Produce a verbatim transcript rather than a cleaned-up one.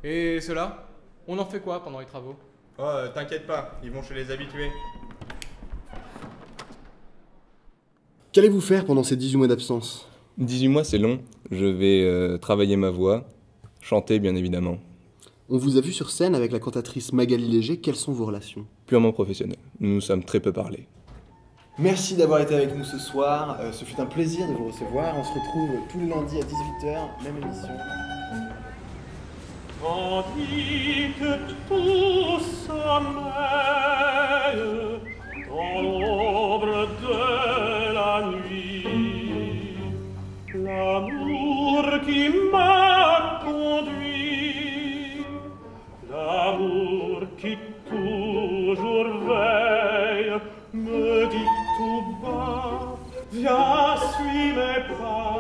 Et ceux-là, on en fait quoi pendant les travaux? Oh, euh, t'inquiète pas, ils vont chez les habitués. Qu'allez-vous faire pendant ces dix-huit mois d'absence? dix-huit mois, c'est long. Je vais euh, travailler ma voix, chanter bien évidemment. On vous a vu sur scène avec la cantatrice Magali Léger, quelles sont vos relations? Purement professionnel. Nous nous sommes très peu parlé. Merci d'avoir été avec nous ce soir, euh, ce fut un plaisir de vous recevoir, on se retrouve tous les lundis à dix-huit heures, même émission. Tandis que tout sommeille dans l'ombre de la nuit, l'amour qui m'a conduit, l'amour qui toujours veille, me dit tout bas, viens, suis mes pas.